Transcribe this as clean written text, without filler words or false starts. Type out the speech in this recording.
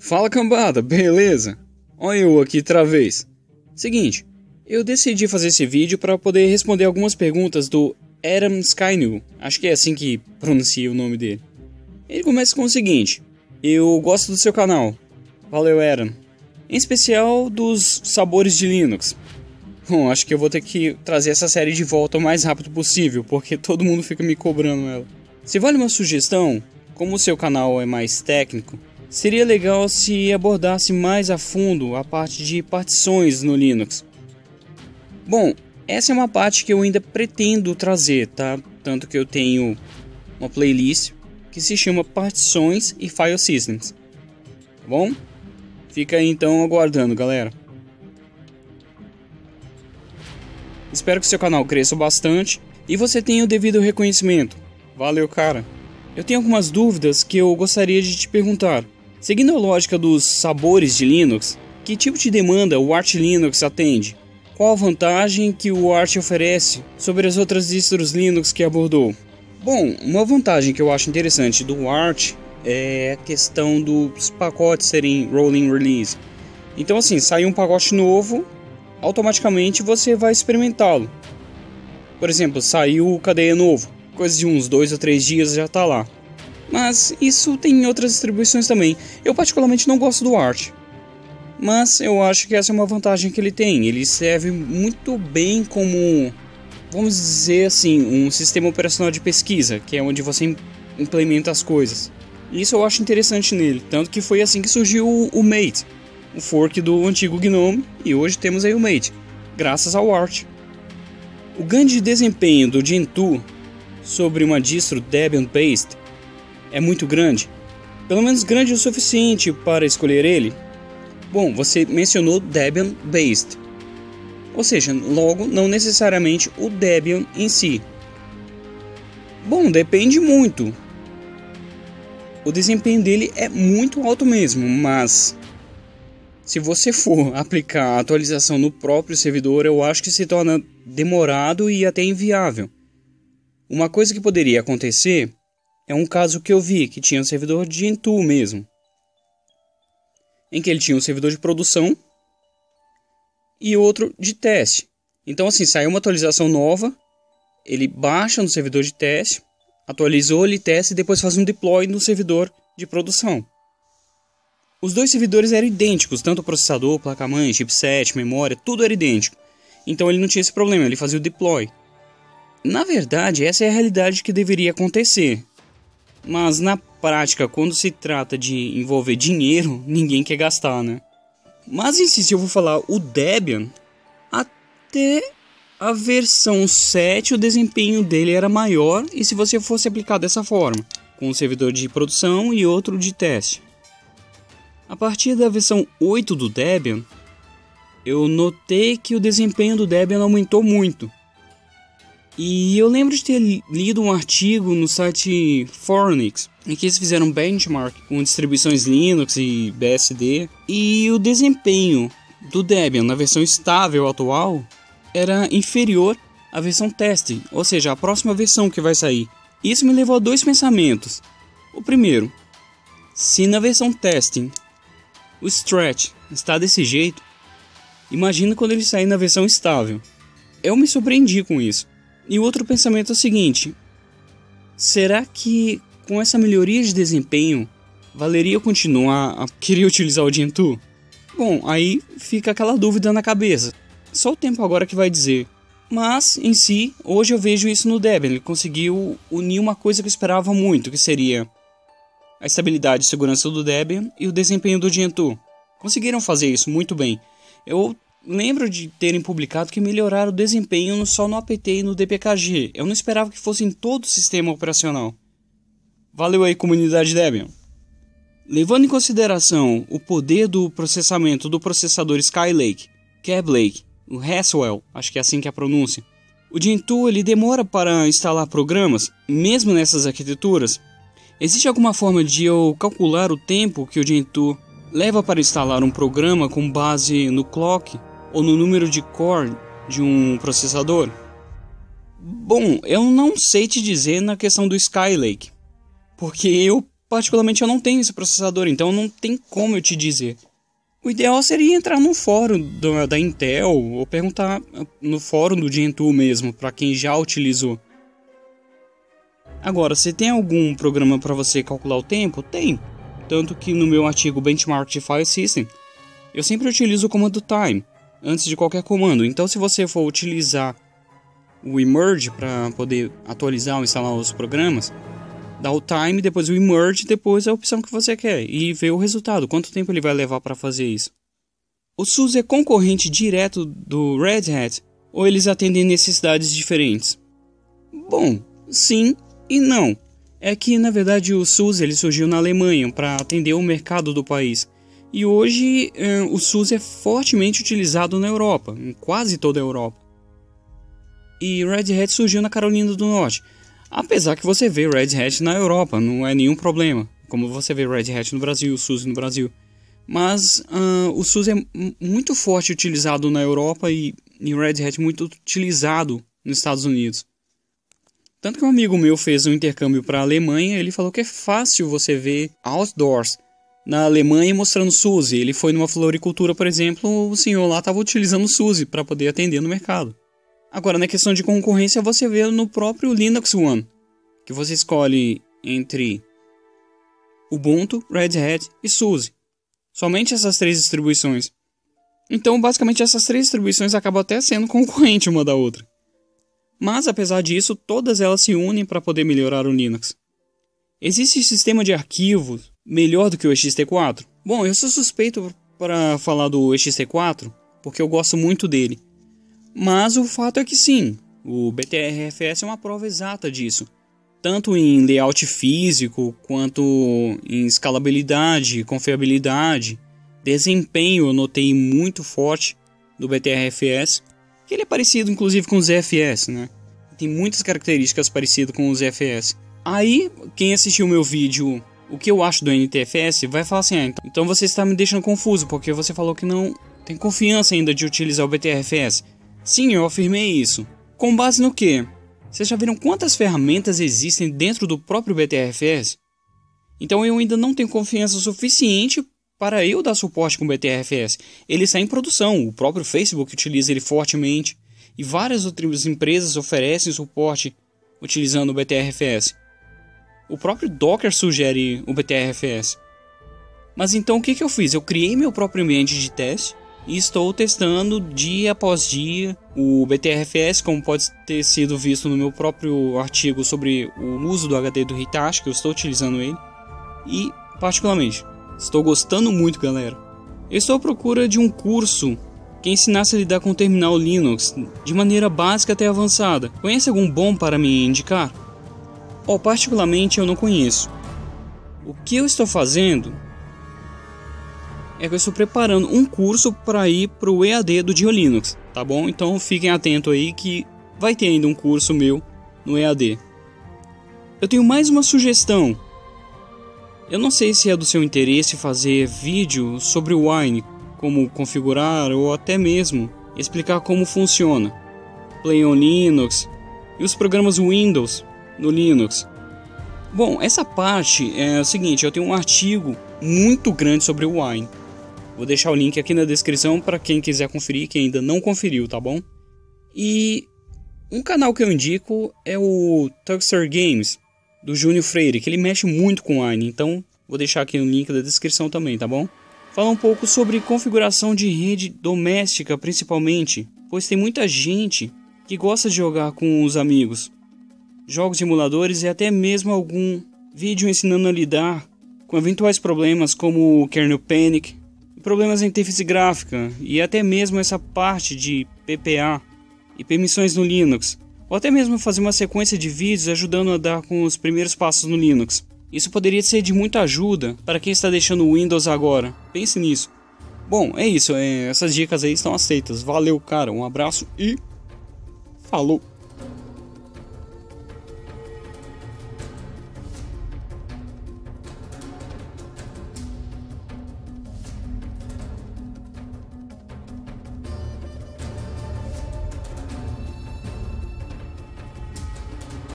Fala cambada, beleza? Olha eu aqui outra vez. Seguinte, eu decidi fazer esse vídeo para poder responder algumas perguntas do Adam Skynew, acho que é assim que pronuncia o nome dele. Ele começa com o seguinte: eu gosto do seu canal, valeu Adam, em especial dos sabores de Linux. Bom, acho que eu vou ter que trazer essa série de volta o mais rápido possível, porque todo mundo fica me cobrando ela. Se vale uma sugestão, como o seu canal é mais técnico, seria legal se abordasse mais a fundo a parte de partições no Linux. Bom, essa é uma parte que eu ainda pretendo trazer, tá? Tanto que eu tenho uma playlist que se chama Partições e File Systems. Tá bom? Fica aí então aguardando, galera. Espero que seu canal cresça bastante e você tenha o devido reconhecimento. Valeu, cara. Eu tenho algumas dúvidas que eu gostaria de te perguntar. Seguindo a lógica dos sabores de Linux, que tipo de demanda o Arch Linux atende? Qual a vantagem que o Arch oferece sobre as outras distros Linux que abordou? Bom, uma vantagem que eu acho interessante do Arch é a questão dos pacotes serem rolling release. Então assim, sai um pacote novo, automaticamente você vai experimentá-lo. Por exemplo, saiu o KDE novo, coisa de uns 2 ou 3 dias já está lá. Mas isso tem em outras distribuições também. Eu particularmente não gosto do Arch, mas eu acho que essa é uma vantagem que ele tem. Ele serve muito bem como, vamos dizer assim, um sistema operacional de pesquisa, que é onde você implementa as coisas. Isso eu acho interessante nele, tanto que foi assim que surgiu o Mate, o fork do antigo GNOME, e hoje temos aí o Mate, graças ao Arch. O ganho de desempenho do Gentoo sobre uma distro Debian-based é muito grande, pelo menos grande o suficiente para escolher ele. Bom, você mencionou Debian-based, ou seja, logo não necessariamente o Debian em si. Bom, depende muito. O desempenho dele é muito alto mesmo, mas se você for aplicar a atualização no próprio servidor, eu acho que se torna demorado e até inviável. Uma coisa que poderia acontecer é um caso que eu vi, que tinha um servidor de Gentoo mesmo, em que ele tinha um servidor de produção e outro de teste. Então assim, saiu uma atualização nova, ele baixa no servidor de teste, atualizou, ele testa e depois faz um deploy no servidor de produção. Os dois servidores eram idênticos, tanto o processador, placa-mãe, chipset, memória, tudo era idêntico. Então ele não tinha esse problema, ele fazia o deploy. Na verdade, essa é a realidade que deveria acontecer. Mas na prática, quando se trata de envolver dinheiro, ninguém quer gastar, né? Mas em si, se eu vou falar o Debian, até a versão 7 o desempenho dele era maior, e se você fosse aplicar dessa forma, com um servidor de produção e outro de teste. A partir da versão 8 do Debian, eu notei que o desempenho do Debian aumentou muito. E eu lembro de ter lido um artigo no site Fornix, em que eles fizeram um benchmark com distribuições Linux e BSD, e o desempenho do Debian na versão estável atual era inferior à versão teste, ou seja, a próxima versão que vai sair. Isso me levou a dois pensamentos. O primeiro, se na versão testing o stretch está desse jeito, imagina quando ele sair na versão estável. Eu me surpreendi com isso. E o outro pensamento é o seguinte: será que com essa melhoria de desempenho valeria eu continuar a querer utilizar o Gentoo? Bom, aí fica aquela dúvida na cabeça. Só o tempo agora que vai dizer. Mas, em si, hoje eu vejo isso no Debian. Ele conseguiu unir uma coisa que eu esperava muito, que seria a estabilidade e segurança do Debian e o desempenho do Gentoo. Conseguiram fazer isso muito bem. Eu lembro de terem publicado que melhoraram o desempenho só no apt e no dpkg. Eu não esperava que fosse em todo o sistema operacional. Valeu aí, comunidade Debian. Levando em consideração o poder do processamento do processador Skylake, Kaby, o Haswell, acho que é assim que é a pronúncia, o Gentoo ele demora para instalar programas, mesmo nessas arquiteturas. Existe alguma forma de eu calcular o tempo que o Gentoo leva para instalar um programa com base no clock ou no número de core de um processador? Bom, eu não sei te dizer na questão do Skylake, porque eu particularmente eu não tenho esse processador, então não tem como eu te dizer. O ideal seria entrar no fórum da Intel ou perguntar no fórum do Gentoo mesmo, para quem já utilizou. Agora, se tem algum programa para você calcular o tempo? Tem. Tanto que no meu artigo Benchmark de File System, eu sempre utilizo o comando time antes de qualquer comando. Então, se você for utilizar o emerge para poder atualizar ou instalar os programas, dá o time, depois o emerge, depois a opção que você quer e ver o resultado, quanto tempo ele vai levar para fazer isso. O SUSE é concorrente direto do Red Hat ou eles atendem necessidades diferentes? Bom, sim e não. É que na verdade o SUSE ele surgiu na Alemanha para atender o mercado do país. E hoje o SUSE é fortemente utilizado na Europa, em quase toda a Europa. E Red Hat surgiu na Carolina do Norte. Apesar que você vê Red Hat na Europa, não é nenhum problema. Como você vê Red Hat no Brasil, o SUSE no Brasil. Mas o SUSE é muito forte utilizado na Europa e Red Hat muito utilizado nos Estados Unidos. Tanto que um amigo meu fez um intercâmbio para a Alemanha, ele falou que é fácil você ver outdoors na Alemanha mostrando SUSE. Ele foi numa floricultura, por exemplo, o senhor lá estava utilizando o SUSE para poder atender no mercado. Agora, na questão de concorrência, você vê no próprio Linux One, que você escolhe entre Ubuntu, Red Hat e SUSE. Somente essas três distribuições. Então, basicamente, essas três distribuições acabam até sendo concorrente uma da outra. Mas, apesar disso, todas elas se unem para poder melhorar o Linux. Existe sistema de arquivos melhor do que o ext4? Bom, eu sou suspeito para falar do ext4, porque eu gosto muito dele. Mas o fato é que sim, o BTRFS é uma prova exata disso. Tanto em layout físico, quanto em escalabilidade, confiabilidade, desempenho eu notei muito forte do BTRFS. Que ele é parecido inclusive com o ZFS, né? Tem muitas características parecidas com o ZFS. Aí, quem assistiu o meu vídeo, o que eu acho do NTFS, vai falar assim, então você está me deixando confuso, porque você falou que não tem confiança ainda de utilizar o BTRFS. Sim, eu afirmei isso. Com base no quê? Vocês já viram quantas ferramentas existem dentro do próprio BTRFS? Então eu ainda não tenho confiança suficiente para eu dar suporte com o BTRFS. Ele está em produção, o próprio Facebook utiliza ele fortemente e várias outras empresas oferecem suporte utilizando o BTRFS. O próprio Docker sugere o BTRFS. Mas então o que eu fiz? Eu criei meu próprio ambiente de teste e estou testando dia após dia o BTRFS, como pode ter sido visto no meu próprio artigo sobre o uso do HD do Hitachi, que eu estou utilizando ele. E, particularmente, estou gostando muito, galera. Eu estou à procura de um curso que ensinasse a lidar com o terminal Linux de maneira básica até avançada. Conhece algum bom para me indicar? Particularmente eu não conheço. O que eu estou fazendo é que eu estou preparando um curso para ir para o EAD do Dia Linux, tá bom? Então fiquem atentos aí que vai ter ainda um curso meu no EAD. Eu tenho mais uma sugestão. Eu não sei se é do seu interesse fazer vídeo sobre o Wine, como configurar ou até mesmo explicar como funciona Play on Linux e os programas Windows no Linux. Bom, essa parte é o seguinte, eu tenho um artigo muito grande sobre o Wine. Vou deixar o link aqui na descrição para quem quiser conferir, quem ainda não conferiu, tá bom? E um canal que eu indico é o Tuxer Games, do Júnior Freire, que ele mexe muito com Wine, então vou deixar aqui no link da descrição também, tá bom? Fala um pouco sobre configuração de rede doméstica, principalmente, pois tem muita gente que gosta de jogar com os amigos. Jogos de emuladores e até mesmo algum vídeo ensinando a lidar com eventuais problemas como o kernel panic, problemas na interface gráfica e até mesmo essa parte de PPA e permissões no Linux, ou até mesmo fazer uma sequência de vídeos ajudando a dar com os primeiros passos no Linux. Isso poderia ser de muita ajuda para quem está deixando o Windows agora. Pense nisso. Bom, é isso, essas dicas aí estão aceitas. Valeu, cara, um abraço e falou!